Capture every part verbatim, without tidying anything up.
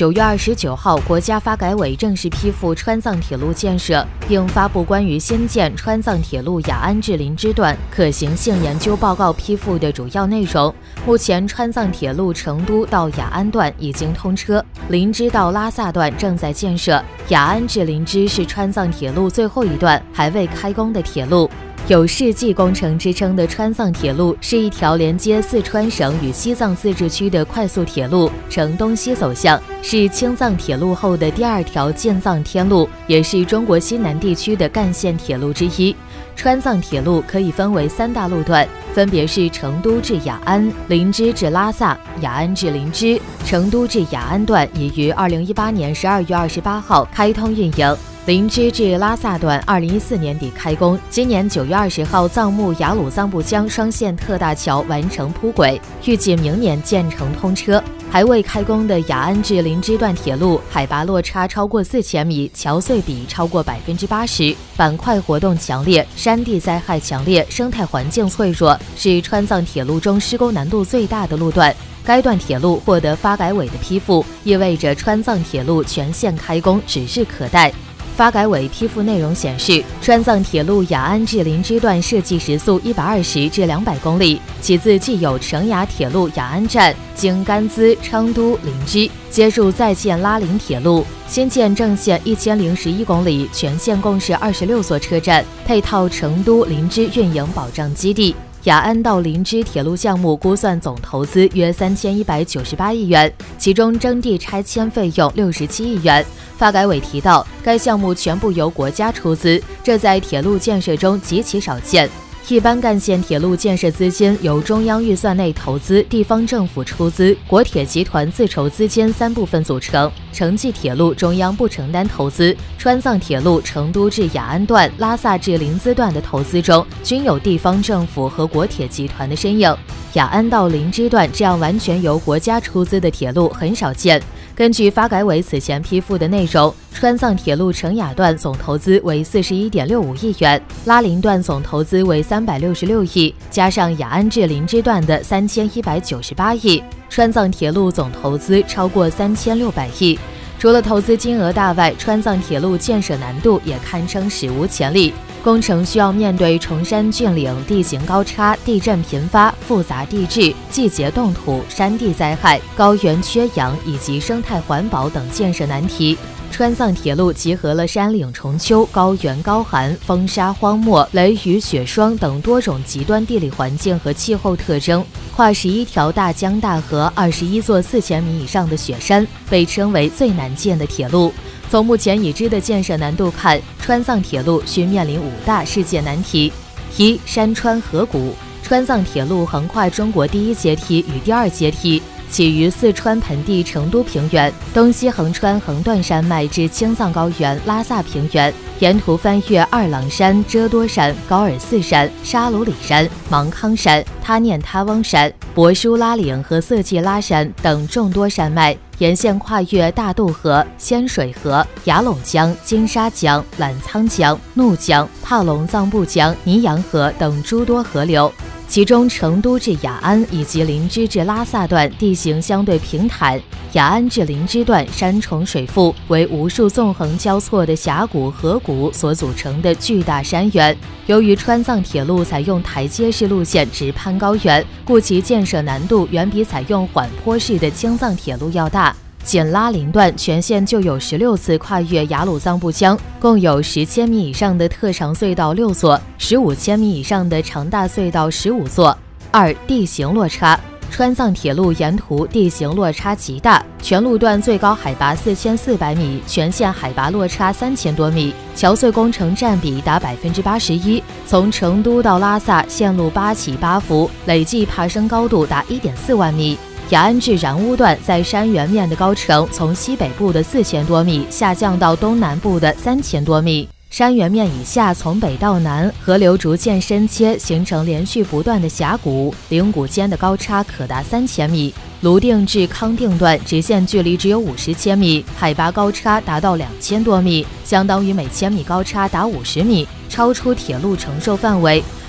九月二十九号，国家发改委正式批复川藏铁路建设，并发布关于新建川藏铁路雅安至林芝段可行性研究报告批复的主要内容。目前，川藏铁路成都到雅安段已经通车，林芝到拉萨段正在建设，雅安至林芝是川藏铁路最后一段还未开工的铁路。有世纪工程之称的川藏铁路是一条连接四川省与西藏自治区的快速铁路，呈东西走向，是青藏铁路后的第二条进藏天路，也是中国西南地区的干线铁路之一。川藏铁路可以分为三大路段，分别是成都至雅安、林芝至拉萨、雅安至林芝。成都至雅安段已于二零一八年十二月二十八号开通运营。林芝至拉萨段二零一四年底开工，今年九月二十号藏木雅鲁藏布江双线特大桥完成铺轨，预计明年建成通车。还未开工的雅安至林芝段铁路，海拔落差超过四千米，桥隧比超过百分之八十，板块活动强烈，山地灾害强烈，生态环境脆弱，是川藏铁路中施工难度最大的路段。该段铁路获得发改委的批复，意味着川藏铁路全线开工指日可待。发改委批复内容显示，川藏铁路雅安至林芝段设计时速一百二十至两百公里，其自既有成雅铁路雅安站，经甘孜、昌都、林芝，接入在建拉林铁路，新建正线一千零十一公里，全线共设二十六座车站，配套成都、林芝运营保障基地。雅安到林芝铁路项目估算总投资约三千一百九十八亿元，其中征地拆迁费用六十七亿元。发改委提到，该项目全部由国家出资，这在铁路建设中极其少见。一般干线铁路建设资金由中央预算内投资、地方政府出资、国铁集团自筹资金三部分组成。城际铁路中央不承担投资，川藏铁路成都至雅安段、拉萨至林芝段的投资中均有地方政府和国铁集团的身影。雅安到林芝段这样完全由国家出资的铁路很少见。根据发改委此前批复的内容，川藏铁路成雅段总投资为四十一点六五亿元，拉林段总投资为三百六十六亿，加上雅安至林芝段的三千一百九十八亿，川藏铁路总投资超过三千六百亿。除了投资金额大外，川藏铁路建设难度也堪称史无前例。工程需要面对崇山峻岭、地形高差、地震频发、复杂地质、季节冻土、山地灾害、高原缺氧以及生态环保等建设难题。川藏铁路集合了山岭重丘、高原高寒、风沙荒漠、雷雨雪霜等多种极端地理环境和气候特征，跨十一条大江大河、二十一座四千米以上的雪山，被称为最难建的铁路。从目前已知的建设难度看，川藏铁路需面临五大世界难题：一、山川河谷。川藏铁路横跨中国第一阶梯与第二阶梯，起于四川盆地成都平原，东西横穿横断山脉至青藏高原拉萨平原，沿途翻越二郎山、遮多山、高尔寺山、沙鲁里山、芒康山、他念他翁山、博舒拉岭和色季拉山等众多山脉，沿线跨越大渡河、仙水河、雅砻江、金沙江、澜沧江、怒江、帕隆藏布江、尼洋河等诸多河流。其中成都至雅安以及林芝至拉萨段地形相对平坦，雅安至林芝段山重水复，为无数纵横交错的峡谷、河谷所组成的巨大山原。由于川藏铁路采用台阶式路线直攀高原，故其建设难度远比采用缓坡式的青藏铁路要大。仅拉林段全线就有十六次跨越雅鲁藏布江，共有十千米以上的特长隧道六座，十五千米以上的长大隧道十五座。二、地形落差。川藏铁路沿途地形落差极大，全路段最高海拔四千四百米，全线海拔落差三千多米，桥隧工程占比达百分之八十一。从成都到拉萨，线路八起八伏，累计爬升高度达一点四万米。雅安至然乌段在山原面的高程从西北部的四千多米下降到东南部的三千多米，山原面以下从北到南，河流逐渐深切，形成连续不断的峡谷，岭谷间的高差可达三千米。泸定至康定段直线距离只有五十千米，海拔高差达到两千多米，相当于每千米高差达五十米，超出铁路承受范围。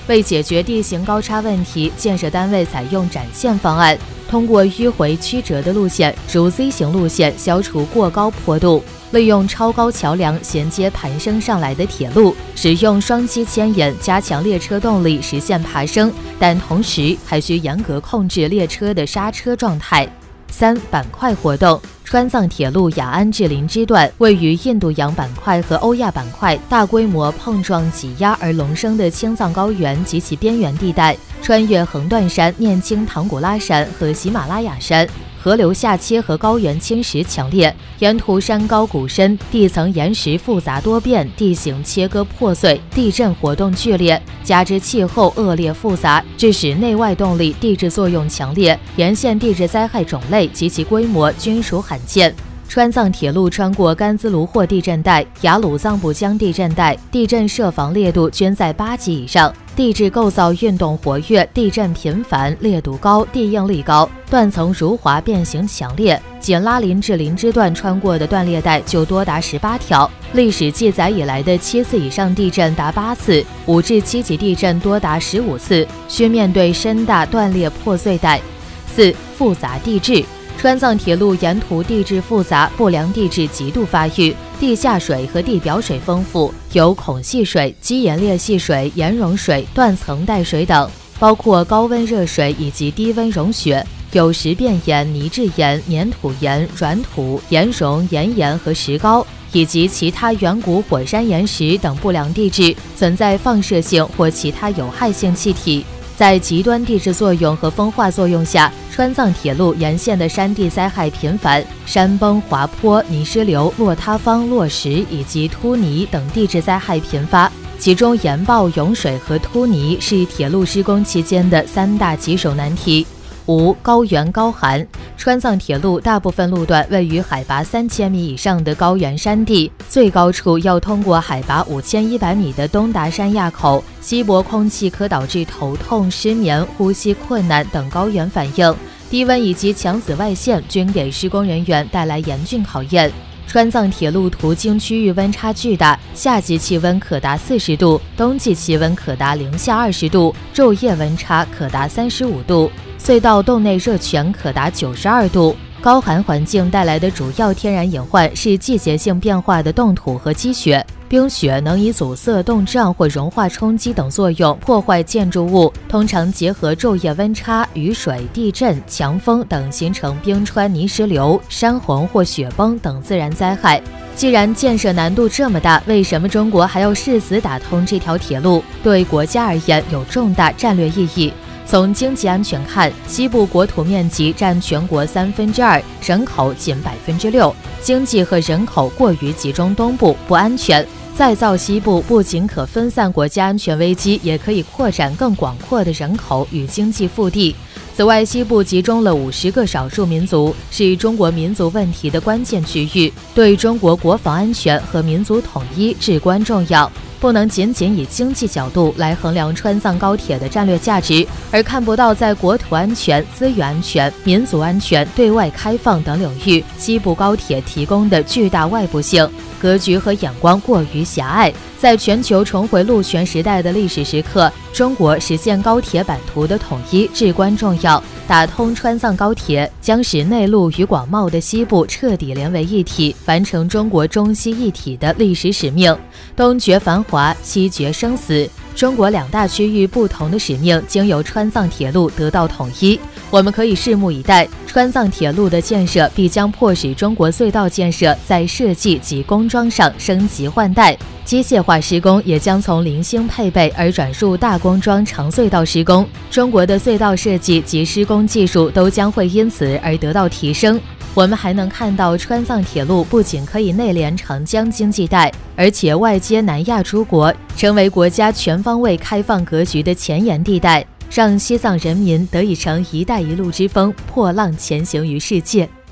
为解决地形高差问题，建设单位采用展线方案，通过迂回曲折的路线，如 Z 型路线，消除过高坡度。利用超高桥梁衔接攀升上来的铁路，使用双击牵引加强列车动力，实现爬升，但同时还需严格控制列车的刹车状态。三、板块活动。川藏铁路雅安至林支段位于印度洋板块和欧亚板块大规模碰撞挤压而隆生的青藏高原及其边缘地带，穿越横断山、念青唐古拉山和喜马拉雅山。河流下切和高原侵蚀强烈，沿途山高谷深，地层岩石复杂多变，地形切割破碎，地震活动剧烈，加之气候恶劣复杂，致使内外动力地质作用强烈，沿线地质灾害种类及其规模均属罕见。川藏铁路穿过甘孜卢霍地震带、雅鲁藏布江地震带，地震设防烈度均在八级以上，地质构造运动活跃，地震频繁，烈度高，地应力高，断层如滑变形强烈。仅拉林至林支段穿过的断裂带就多达十八条，历史记载以来的七次以上地震达八次，五至七级地震多达十五次，需面对深大断裂破碎带。四、复杂地质。川藏铁路沿途地质复杂，不良地质极度发育，地下水和地表水丰富，有孔隙水、基岩裂隙水、岩溶水、断层带水等，包括高温热水以及低温溶雪，有石变岩、泥质岩、粘土岩、软土、岩溶、岩岩和石膏，以及其他远古火山岩石等不良地质，存在放射性或其他有害性气体。在极端地质作用和风化作用下，川藏铁路沿线的山地灾害频繁，山崩、滑坡、泥石流、落塌方、落石以及突泥等地质灾害频发。其中岩爆、涌水和突泥是铁路施工期间的三大棘手难题。五、高原高寒。川藏铁路大部分路段位于海拔三千米以上的高原山地，最高处要通过海拔五千一百米的东达山垭口，稀薄空气可导致头痛、失眠、呼吸困难等高原反应，低温以及强紫外线均给施工人员带来严峻考验。川藏铁路途经区域温差巨大，夏季气温可达四十度，冬季气温可达零下二十度，昼夜温差可达三十五度，隧道洞内热泉可达九十二度。高寒环境带来的主要天然隐患是季节性变化的冻土和积雪。冰雪能以阻塞、冻胀或融化冲击等作用破坏建筑物，通常结合昼夜温差、雨水、地震、强风等形成冰川、泥石流、山洪或雪崩等自然灾害。既然建设难度这么大，为什么中国还要誓死打通这条铁路？对国家而言有重大战略意义。从经济安全看，西部国土面积占全国三分之二，人口仅百分之六，经济和人口过于集中东部，不安全。再造西部不仅可分散国家安全危机，也可以扩展更广阔的人口与经济腹地。此外，西部集中了五十个少数民族，是中国民族问题的关键区域，对中国国防安全和民族统一至关重要。不能仅仅以经济角度来衡量川藏高铁的战略价值，而看不到在国土安全、资源安全、民族安全、对外开放等领域，西部高铁提供的巨大外部性。格局和眼光过于狭隘。在全球重回陆权时代的历史时刻，中国实现高铁版图的统一至关重要。打通川藏高铁，将使内陆与广袤的西部彻底连为一体，完成中国中西一体的历史使命。东决繁华，西决生死。中国两大区域不同的使命，经由川藏铁路得到统一。我们可以拭目以待，川藏铁路的建设必将迫使中国隧道建设在设计及工装上升级换代，机械化施工也将从零星配备而转入大工装长隧道施工。中国的隧道设计及施工技术都将会因此而得到提升。我们还能看到川藏铁路不仅可以内连长江经济带，而且外接南亚诸国，成为国家全方位开放格局的前沿地带，让西藏人民得以乘“一带一路”之风，破浪前行于世界。